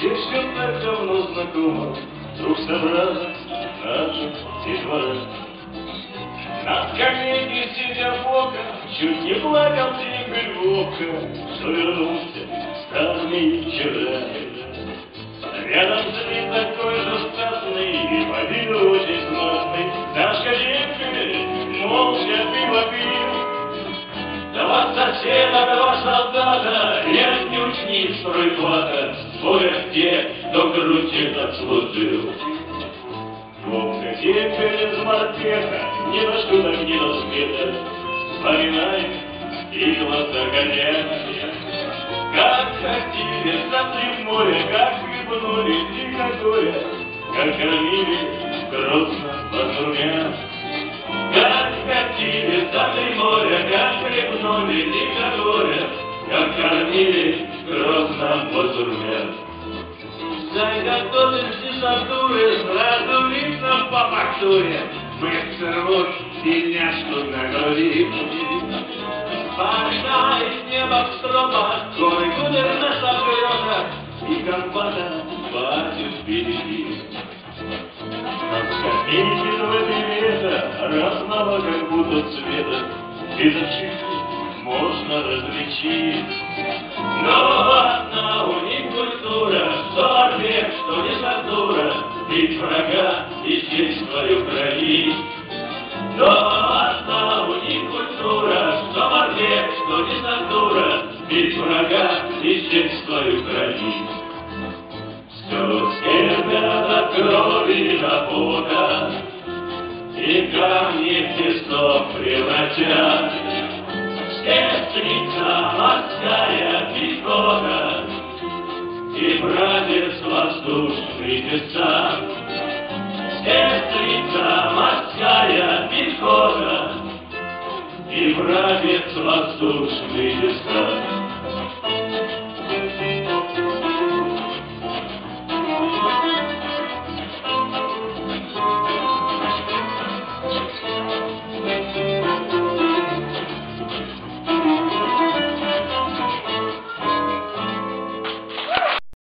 где все так давно знакомо, вдруг собралась наша детвора. На скамейке сидя бока, чуть не плакал Игорь Вовка, что вернулся с армии вчера. Рядом с ним такой же статный и по виду очень знатный наш Козенко молча пиво пил. Два соседа, два солдата, и отнюдь не стройплата, спорят те, кто крутит отслужил. Вовка теперь без морпеха, ни на что так не до света, вспоминает и глаза горят. Как ходили за три моря, как хлебнули дико горя, как кормили грозно пазурмя. Как ходили за три моря, как хлебнули дико горя, как кормили грозно пазурмя. Заготовим сисатуры, сразу видно по фактуре, мы рвут сильняшку на груди. Война из неба в стропах, горы гудерна согрета, и Карпата платит впереди. На скамейке в лета, разного как будто цвета, без ошибки можно различить. Но одна у них культура, что ответ, что десантура, бить врага и честь твою хранить. Но одна у них культура, что морпех, что десантура, бить врага и честь твою хранить. Все скорбят от крови до пота, и камни в песок превратят. Сестрица морская пехота и братец воздушный десант. Сестрица морская пехота и братец воздушный десант.